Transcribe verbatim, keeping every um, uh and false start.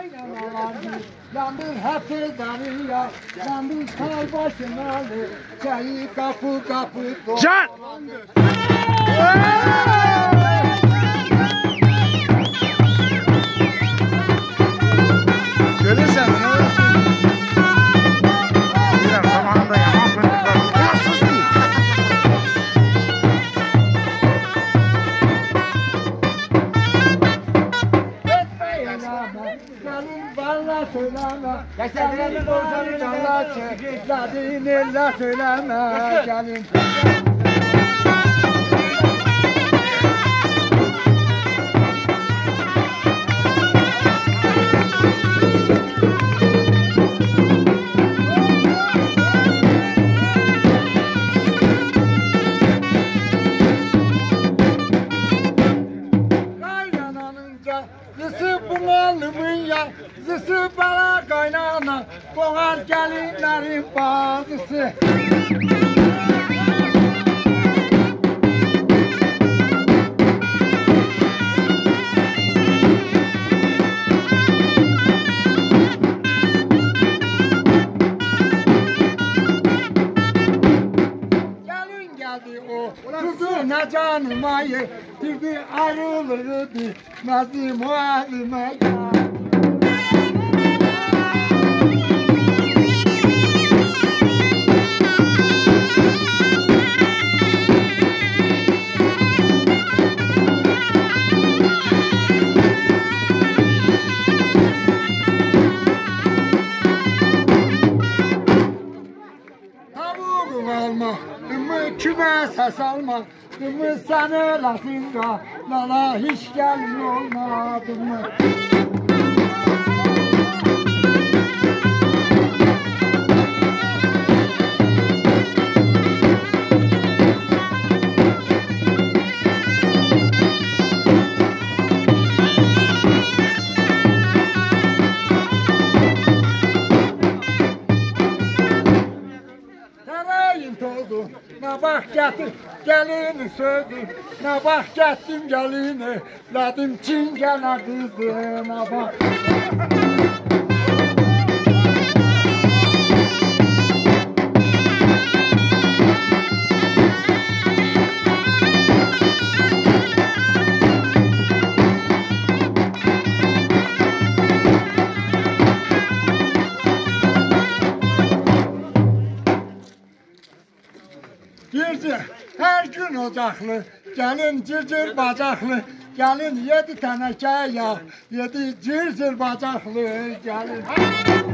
Yandır hepsi darıya, yandır sal başına, çayı kapı kapı dolan. Can! Gelin sen ne olursun? Birer zamanında yaman fındıklar. Nasıl değil? Gelin bana söyleme, gelin bana söyleme, la söyleme, gelin. Zısı bunalımın ya, zısı bana kaynana, boğar gelinlerin bazısı. Gelin geldi o, kızı ne canım ayı, kızı ayrılırdı. Nazım halime geldi. Tavuğum alma, ümü küme ses alma. Ümü seni lafınca, bana hiç gelin olmadı mı? Tarayın tozu, ne bak getir gelini sözü, ne bak gettim gelini, ladım çingene kızına bak. Girci her gün ocaklı, gelin cırcır bacaklı, gelin yedi teneke yağ, yedi cırcır bacaklı gelin.